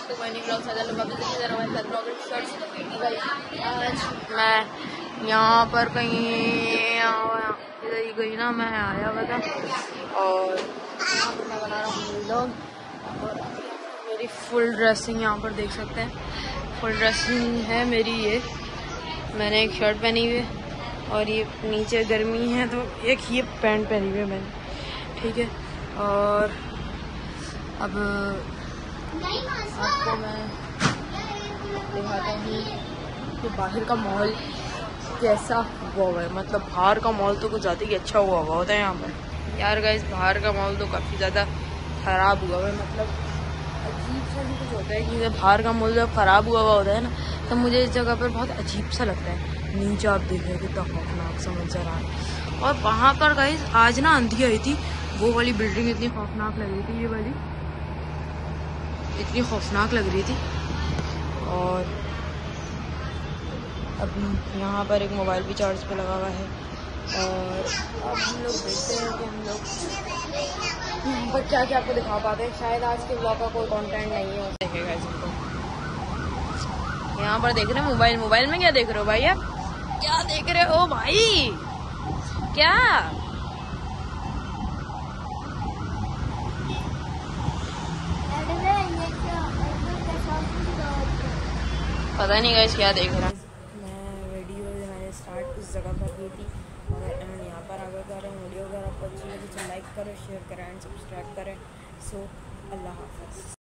तो कोई नहीं ब्लॉग साझा लूँगा हमारे साथ ब्लॉग शॉर्ट्स। आज मैं यहाँ पर कहीं इधर ही गई ना, मैं आया हुआ था और यहाँ पर मैं बना रहा हूँ व्लॉग। और मेरी फुल ड्रेसिंग यहाँ पर देख सकते हैं, फुल ड्रेसिंग है मेरी। ये मैंने एक शर्ट पहनी हुई है और ये नीचे गर्मी है तो एक ये पैंट पहनी हुई है मैंने, ठीक है। और अब आपको मैं दिखाता हूँ कि बाहर का माहौल कैसा हुआ है। मतलब बाहर का माहौल तो कुछ ज़्यादा ही अच्छा हुआ होता है यहाँ पर यार गाइस। बाहर का माहौल तो काफ़ी ज़्यादा ख़राब हुआ है, मतलब अजीब सा भी कुछ होता है कि जब बाहर का माहौल जब ख़राब हुआ होता है ना, तो मुझे इस जगह पर बहुत अजीब सा लगता है। नीचे आप देख रहे हैं कितना खौफनाक सा मंजर आ रहा है। और वहाँ पर गाइस आज ना आंधी आई थी, वो वाली बिल्डिंग इतनी खौफनाक लग रही थी, ये वाली इतनी खौफनाक लग रही थी। और अभी यहाँ पर एक मोबाइल भी चार्ज पे लगा हुआ है। और अब हम लोग देखते हैं कि हम लोग पर क्या क्या आपको दिखा पाते हैं। शायद आज के ब्लॉग का कोई कंटेंट नहीं है, देखेगा इसको। यहाँ पर देख रहे हैं मोबाइल में क्या देख रहे हो भाई आप? क्या देख रहे हो भाई? क्या पता नहीं गाइस क्या देख रहा है। मैं वीडियो मैंने स्टार्ट उस जगह पर की थी और यहाँ पर आगे कर रहे हैं। वीडियो अगर आपको अच्छी लगी तो लाइक करें, शेयर करें एंड सब्सक्राइब करें। सो अल्लाह हाफ़िज़।